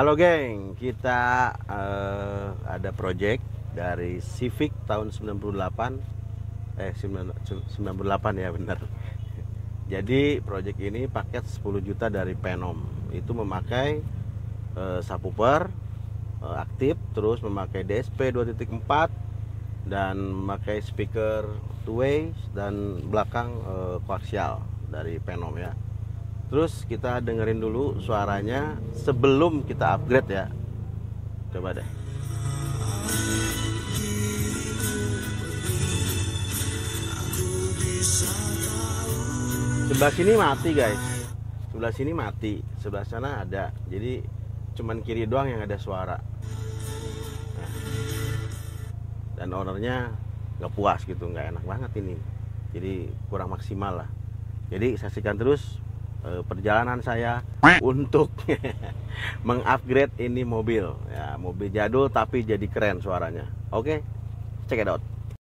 Halo geng, kita ada project dari Civic tahun 98 ya benar. Jadi project ini paket 10 juta dari Phenom. Itu memakai subwoofer aktif, terus memakai DSP 2.4 dan memakai speaker two-way dan belakang koaksial dari Phenom ya. Terus kita dengerin dulu suaranya sebelum kita upgrade ya. Coba deh. Sebelah sini mati guys. Sebelah sini mati, sebelah sana ada. Jadi cuman kiri doang yang ada suara. Nah. Dan ownernya nggak puas gitu, nggak enak banget ini. Jadi kurang maksimal lah. Jadi saksikan terus perjalanan saya untuk mengupgrade ini mobil ya, mobil jadul tapi jadi keren suaranya. Oke, check it out.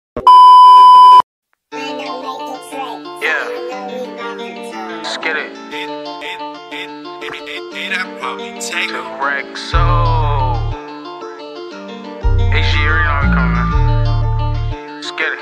Yeah, let's get it. The Rexo. Hey, she already know we coming, man. Let's get it.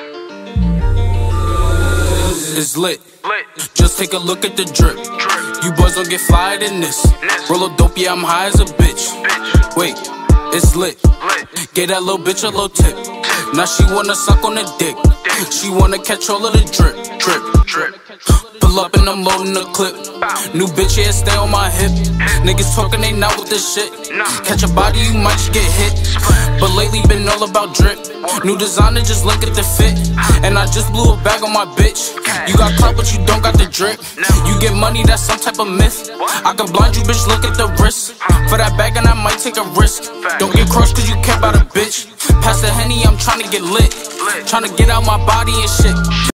It's lit. Just take a look at the drip. You boys don't get flyer than this. Roll a dope, yeah, I'm high as a bitch. Wait, it's lit. Get that little bitch a little tip. Now she wanna suck on the dick. She wanna catch all of the drip, drip, drip. Pull up and I'm loading the clip. New bitch, yeah, stay on my hip. Niggas talking, they not with this shit. Catch a body, you might just get hit. But lately been all about drip. New designer, just look at the fit. And I just blew a bag on my bitch. You got clout, but you don't got the drip. You get money, that's some type of myth. I can blind you, bitch, look at the wrist. For that bag and I might take a risk. Don't get crushed cause you care about a bitch. Pass the Henny, I'm trying to get lit. Trying to get out my body and shit.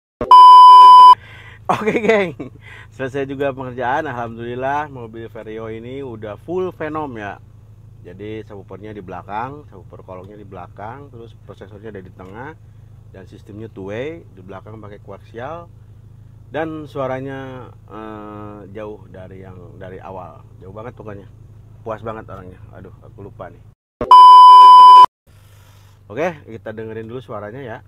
Oke geng, selesai juga pengerjaan. Alhamdulillah mobil Vario ini udah full Phenom ya. Jadi subwoofernya di belakang, subwoofer kolongnya di belakang, terus prosesornya ada di tengah, dan sistemnya two-way. Di belakang pakai koaksial, dan suaranya jauh dari yang dari awal, jauh banget pokoknya. Puas banget orangnya. Aduh, aku lupa nih. Oke, kita dengerin dulu suaranya ya.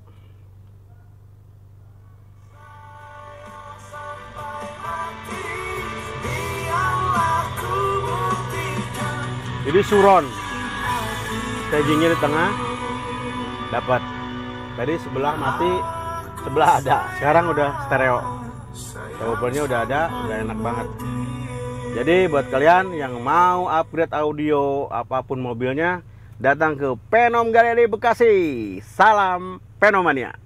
Jadi suron, stagingnya di tengah dapat. Tadi sebelah mati, sebelah ada. Sekarang udah stereo. Subwoofernya udah ada, udah enak banget. Jadi buat kalian yang mau upgrade audio apapun mobilnya, datang ke Phenom Galeri Bekasi. Salam Phenomania.